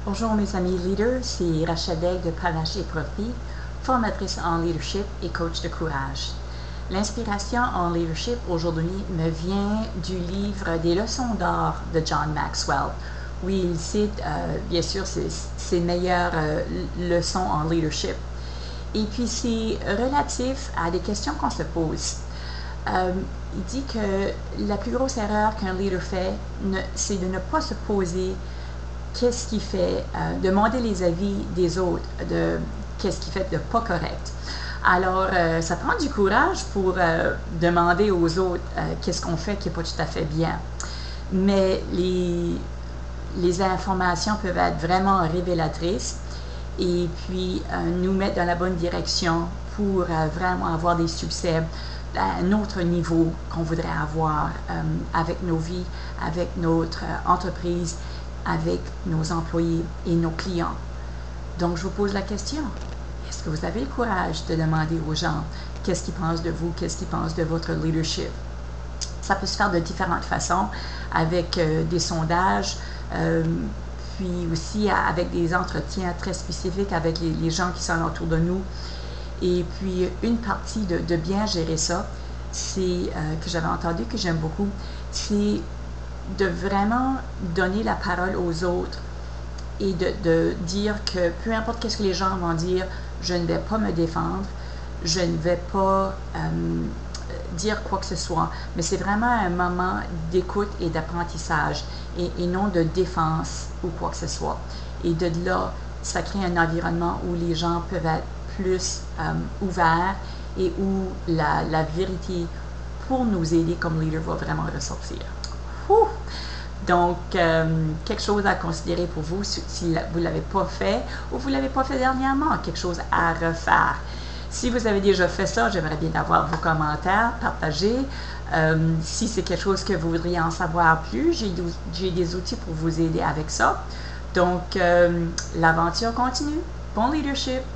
Bonjour mes amis leaders, c'est Rachel Degg de Panache et Profit, formatrice en leadership et coach de courage. L'inspiration en leadership aujourd'hui me vient du livre des leçons d'or de John Maxwell, où il cite bien sûr ses meilleures leçons en leadership. Et puis c'est relatif à des questions qu'on se pose. Il dit que la plus grosse erreur qu'un leader fait, c'est de ne pas se poser qu'est-ce qui fait, demander les avis des autres, de qu'est-ce qui fait de pas correct. Alors, ça prend du courage pour demander aux autres qu'est-ce qu'on fait qui n'est pas tout à fait bien. Mais les informations peuvent être vraiment révélatrices et puis nous mettre dans la bonne direction pour vraiment avoir des succès à un autre niveau qu'on voudrait avoir avec nos vies, avec notre entreprise, avec nos employés et nos clients. Donc, je vous pose la question, est-ce que vous avez le courage de demander aux gens qu'est-ce qu'ils pensent de vous, qu'est-ce qu'ils pensent de votre leadership? Ça peut se faire de différentes façons, avec des sondages, puis aussi avec des entretiens très spécifiques avec les gens qui sont autour de nous. Et puis, une partie de bien gérer ça, c'est que j'avais entendu, que j'aime beaucoup, c'est de vraiment donner la parole aux autres et de dire que peu importe qu'est-ce que les gens vont dire, je ne vais pas me défendre, je ne vais pas dire quoi que ce soit, mais c'est vraiment un moment d'écoute et d'apprentissage et non de défense ou quoi que ce soit. Et de là, ça crée un environnement où les gens peuvent être plus ouverts et où la vérité pour nous aider comme leader va vraiment ressortir. Ouh! Donc, quelque chose à considérer pour vous si vous ne l'avez pas fait ou vous ne l'avez pas fait dernièrement, quelque chose à refaire. Si vous avez déjà fait ça, j'aimerais bien avoir vos commentaires, partager. Si c'est quelque chose que vous voudriez en savoir plus, j'ai des outils pour vous aider avec ça. Donc, l'aventure continue. Bon leadership!